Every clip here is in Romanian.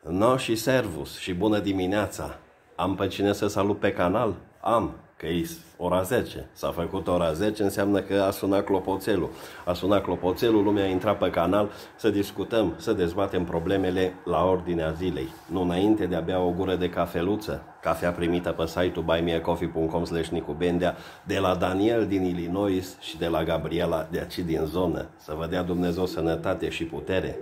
No și servus și bună dimineața. Am pe cine să salut pe canal? Am, că e ora 10. S-a făcut ora 10, înseamnă că a sunat clopoțelul. A sunat clopoțelul, lumea a intrat pe canal să discutăm, să dezbatem problemele la ordinea zilei. Nu înainte de a bea o gură de cafeluță, cafea primită pe site-ul buymeacoffee.com/nicubendea de la Daniel din Illinois și de la Gabriela de aici din zonă. Să vă dea Dumnezeu sănătate și putere.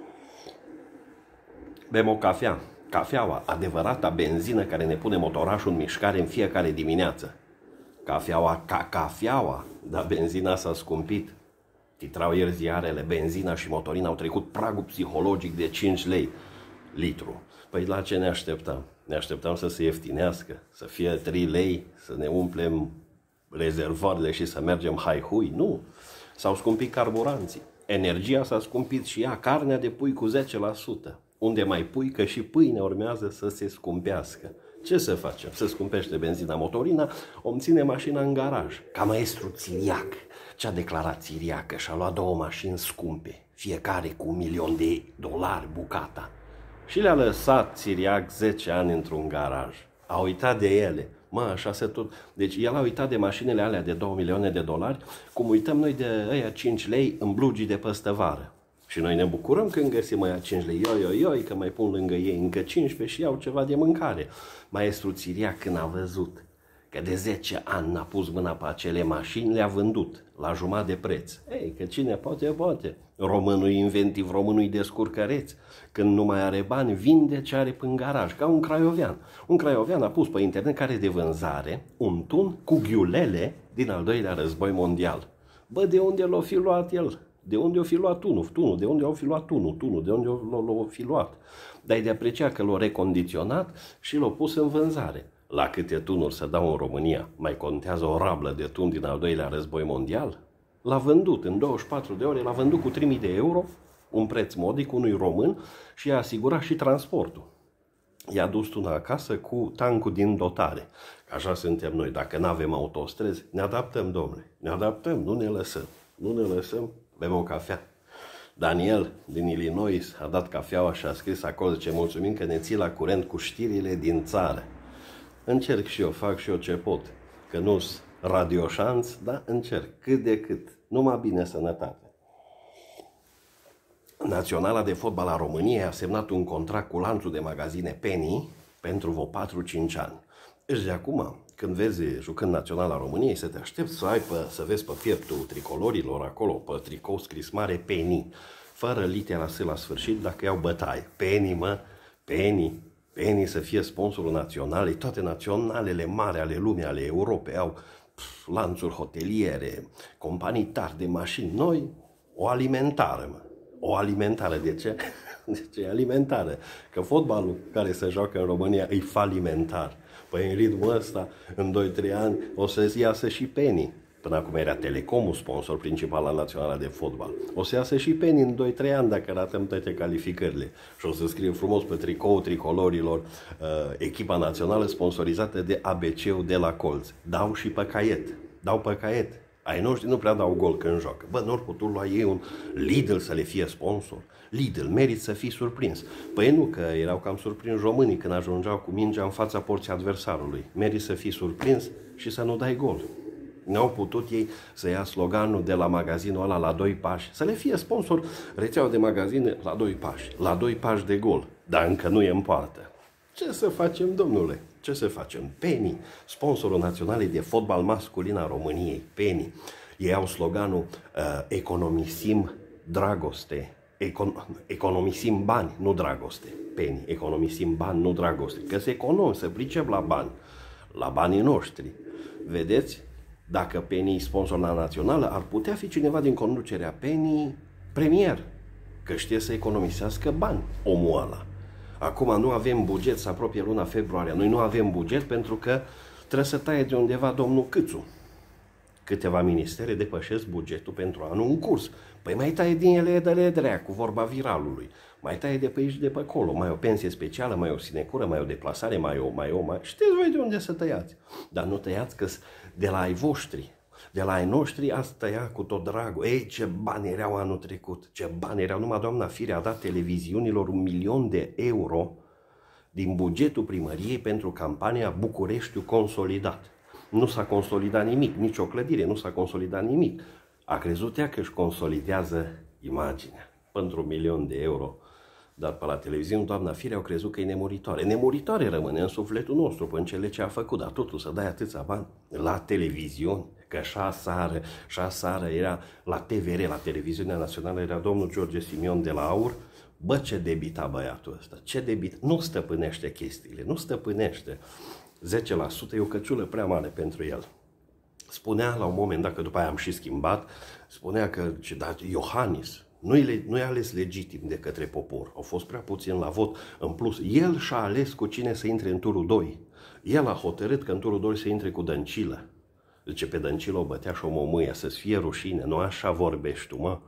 Bem o cafea. Cafeaua, adevărata benzină care ne pune motorașul în mișcare în fiecare dimineață. Cafeaua ca cafeaua, dar benzina s-a scumpit. Titrau ieri ziarele, benzina și motorina au trecut pragul psihologic de 5 lei litru. Păi la ce ne așteptăm? Ne așteptăm să se ieftinească, să fie 3 lei, să ne umplem rezervoarele și să mergem hai-hui? Nu! S-au scumpit carburanții. Energia s-a scumpit și ea, carnea de pui cu 10%. Unde mai pui, că și pâine urmează să se scumpească. Ce să facem? Se scumpește benzina, motorina, om ține mașina în garaj. Ca maestru Țiriac. Ce-a declarat Țiriac? Că și-a luat 2 mașini scumpe, fiecare cu $1.000.000 bucata. Și le-a lăsat Țiriac 10 ani într-un garaj. A uitat de ele. Mă, așa se tot. Deci el a uitat de mașinile alea de $2.000.000, cum uităm noi de aia 5 lei în blugii de păstă vară. Și noi ne bucurăm când găsim aia 5 lei, ioi, că mai pun lângă ei încă 15 și iau ceva de mâncare. Maestru Țiriac, când a văzut că de 10 ani n-a pus mâna pe acele mașini, le-a vândut la jumătate de preț. Ei, că cine poate, poate. Românul inventiv, românul descurcăreț. Când nu mai are bani, vinde ce are în garaj, ca un craiovean. Un craiovean a pus pe internet care de vânzare un tun cu ghiulele din al doilea război mondial. Bă, de unde l-o fi luat el? De unde o fi luat tunul? De unde o fi luat tunul? De unde o fi luat? Dar e de apreciat că l-a recondiționat și l-a pus în vânzare. La câte tunuri se dau în România? Mai contează o rablă de tun din al doilea război mondial? L-a vândut în 24 de ore, l-a vândut cu 3.000 de euro, un preț modic unui român și i-a asigurat și transportul. I-a dus tunul acasă cu tancul din dotare. Așa suntem noi. Dacă nu avem autostrăzi, ne adaptăm, domnule. Ne adaptăm, nu ne lăsăm. Nu ne lăsăm. Bem o cafea. Daniel din Illinois a dat cafeaua și a scris acolo, zice, mulțumim că ne ții la curent cu știrile din țară. Încerc și eu, fac și eu ce pot. Că nu-s radioșanț, dar încerc cât de cât. Numai bine, sănătate. Naționala de fotbal a României a semnat un contract cu lanțul de magazine Penny pentru vreo 4-5 ani. Deci de acum, când vezi jucând Naționala României, să te aștepți să ai să vezi pe pieptul tricolorilor acolo, pe tricou scris mare Penny, fără litera S la sfârșit, dacă iau bătaie. Penny, mă, Penny. Penny să fie sponsorul național. Toate naționalele mari ale lumii, ale Europei, au lanțuri hoteliere, companii tari de mașini. Noi, o alimentară, mă. O alimentară. De ce? De ce e alimentară? Că fotbalul care se joacă în România e falimentar. Păi în ritmul ăsta, în 2-3 ani, o să iasă și Penny. Până acum era Telecomul sponsor principal al Naționala de fotbal. O să iasă și Penny în 2-3 ani dacă ratăm toate calificările. Și o să scrie frumos pe tricoul tricolorilor echipa națională sponsorizată de ABC-ul de la Colț. Dau și pe caiet. Dau pe caiet. Ai noștri nu prea dau gol când joacă. Bă, n-or putut lua ei un Lidl să le fie sponsor. Lidl, merit să fii surprins. Păi nu, că erau cam surprins românii când ajungeau cu mingea în fața porții adversarului. Merit să fii surprins și să nu dai gol. N-au putut ei să ia sloganul de la magazinul ăla la 2 pași. Să le fie sponsor rețeaua de magazine la 2 pași. La 2 pași de gol. Dar încă nu e în poartă. Ce să facem, domnule? Ce să facem? Penny, sponsorul național de fotbal masculin a României. Penny. Ei au sloganul economisim dragoste. Economisim bani, nu dragoste. Penny. Economisim bani, nu dragoste. Că se econom, să pricep la bani. La banii noștri. Vedeți? Dacă Penny e sponsor la națională, ar putea fi cineva din conducerea Penny premier. Că știe să economisească bani, omul ăla. Acum nu avem buget, să apropie luna februarie. Noi nu avem buget pentru că trebuie să taie de undeva domnul Câțu. Câteva ministere depășesc bugetul pentru anul în curs. Păi mai taie din ele de dreacu, cu vorba viralului. Mai taie de pe aici, de pe acolo. Mai o pensie specială, mai o sinecură, mai o deplasare, mai o. Știți voi de unde să tăiați. Dar nu tăiați că de la ai voștri. De la ai noștri ați tăia cu tot dragul. Ei, ce bani erau anul trecut, ce bani erau. Numai doamna Firea a dat televiziunilor 1.000.000 de euro din bugetul primăriei pentru campania Bucureștiu consolidat. Nu s-a consolidat nimic, nicio clădire, nu s-a consolidat nimic. A crezut ea că își consolidează imaginea pentru 1.000.000 de euro. Dar pe la televiziune, doamna Firea au crezut că e nemuritoare. Nemuritoare rămâne în sufletul nostru până cele ce a făcut, dar totul să dai atâția bani la televiziuni, că șasară era la TVR, la Televiziunea Națională, era domnul George Simion de la AUR. Bă, ce debita băiatul ăsta, ce debit, nu stăpânește chestiile, nu stăpânește. 10% e o căciulă prea mare pentru el. Spunea la un moment dat, că după aia am și schimbat, spunea că Iohannis nu e ales legitim de către popor. Au fost prea puțini la vot. În plus, el și-a ales cu cine să intre în turul 2. El a hotărât că în turul 2 să intre cu Dăncilă. Zice, pe Dăncilă o bătea și o momâia, să-ți fie rușine. Nu așa vorbești tu, mă.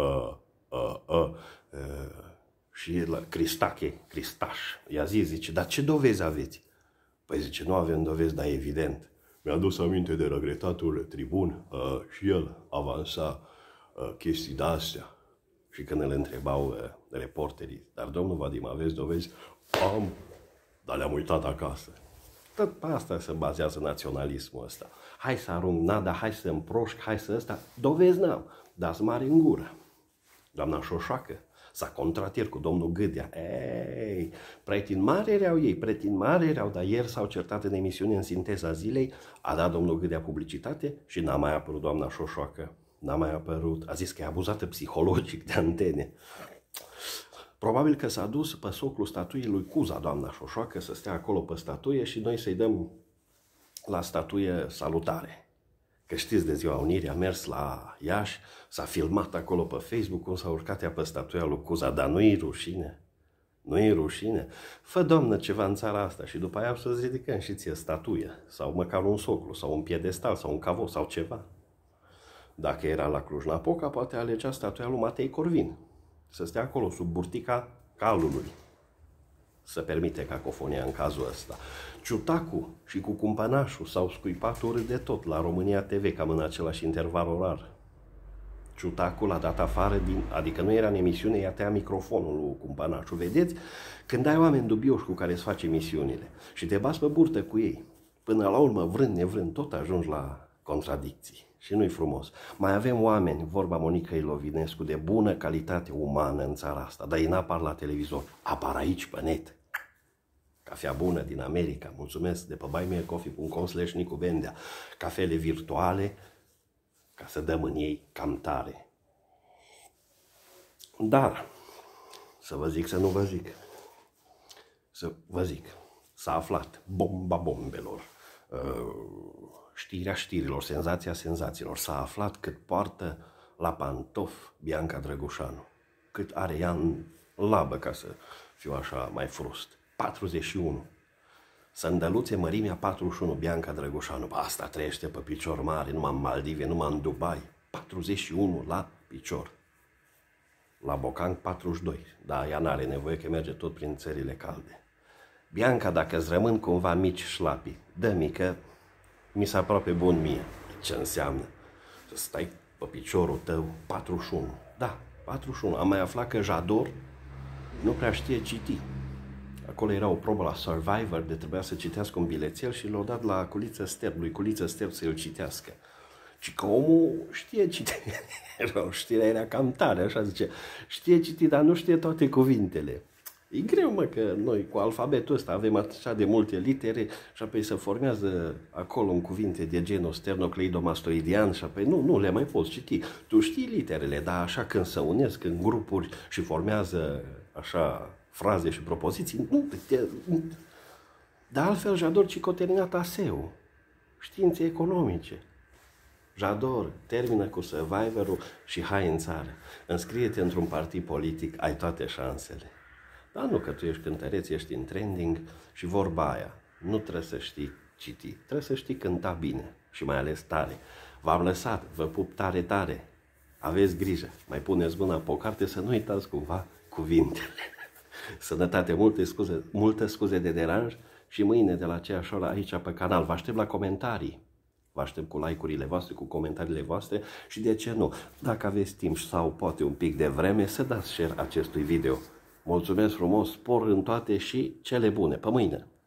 Și la Cristaș, i-a zis, zice, dar ce dovezi aveți? Păi zice, nu avem dovezi, dar evident. Mi-a adus aminte de regretatul tribun și el avansa chestii de-astea. Și când îl întrebau reporterii, dar domnul Vadim, aveți dovezi? Am, dar le-am uitat acasă. Tot pe asta se bazează naționalismul ăsta. Hai să arunc nada, hai să împroșc, hai să ăsta. Dovezi n-am, dați mari în gură. Doamna Șoșoacă s-a contratir cu domnul Gâdea. Ei, pretini mari erau, dar ieri s-au certat în emisiune în Sinteza Zilei, a dat domnul Gâdea publicitate și n-a mai apărut doamna Șoșoacă. N-a mai apărut. A zis că e abuzată psihologic de antene. Probabil că s-a dus pe soclul statuiei lui Cuza, doamna Șoșoacă, să stea acolo pe statuie și noi să-i dăm la statuie salutare. Că știți, de Ziua Unirii a mers la Iași, s-a filmat acolo pe Facebook cum s-a urcat ea pe statuia lui Cuza, dar nu-i rușine. Nu-i rușine. Fă, doamnă, ceva în țara asta și după aia să-ți ridicăm și ție statuie, sau măcar un soclu, sau un piedestal, sau un cavou, sau ceva. Dacă era la Cluj-Napoca, poate alegea statuia lui Matei Corvin. Să stea acolo, sub burtica calului. Să permite cacofonia în cazul ăsta. Ciutacu și cu Cumpănașul s-au scuipat urât de tot la România TV, cam în același interval orar. Ciutacu l-a dat afară, adică nu era în emisiune, i-a tăiat microfonul lui Cumpănașul. Vedeți? Când ai oameni dubioși cu care îți faci emisiunile și te bați pe burtă cu ei, până la urmă, vrând nevrând, tot ajungi la contradicții. Și nu-i frumos. Mai avem oameni, vorba Monica Ilovinescu, de bună calitate umană în țara asta, dar ei n-apar la televizor, apar aici pe net. Cafea bună din America, mulțumesc, de pe buymeacoffee.com/Nicu Bendea. Cafele virtuale, ca să dăm în ei cam tare. Dar, să vă zic, să nu vă zic, să vă zic, s-a aflat bomba bombelor, știrea știrilor, senzația senzațiilor. S-a aflat cât poartă la pantof Bianca Drăgușanu. Cât are ea în labă, ca să fiu așa mai frust. 41. Sândăluțe mărimea 41, Bianca Drăgușanu. Asta trăiește pe picior mare, numai în Maldive, numai în Dubai. 41 la picior. La Bocan 42. Dar ea n-are nevoie, că merge tot prin țările calde. Bianca, dacă îți rămân cumva mici șlapi, dă-mi că mi s-a aproape bun mie. Ce înseamnă? Să stai pe piciorul tău 41. Da, 41. Am mai aflat că Jador nu prea știe citi. Acolo era o probă la Survivor de trebuia să citească un bilețel și l-au dat la Culiță Sterb, lui Culiță Sterb să-l citească. Și că omul știe citi. Știrea era cam tare, așa zice. Știe citi, dar nu știe toate cuvintele. E greu, mă, că noi cu alfabetul ăsta avem așa de multe litere și apoi se formează acolo în cuvinte de genul sternocleidomastoidian și apoi nu le mai poți citi. Tu știi literele, dar așa când se unesc în grupuri și formează așa fraze și propoziții, Dar altfel Jador Cicoterina Taseu, științe economice. Jador, termină cu Survivor-ul și hai în țară. Înscrie-te într-un partid politic, ai toate șansele. Dar nu că tu ești cântăreț, ești în trending și vorba aia. Nu trebuie să știi citi, trebuie să știi cânta bine și mai ales tare. V-am lăsat, vă pup tare, tare. Aveți grijă, mai puneți mâna pe o carte să nu uitați cumva cuvintele. Sănătate, multe scuze de deranj și mâine de la aceeași oră aici pe canal. Vă aștept la comentarii. Vă aștept cu like-urile voastre, cu comentariile voastre și de ce nu, dacă aveți timp sau poate un pic de vreme, să dați share acestui video. Mulțumesc frumos, spor în toate și cele bune. Pe mâine!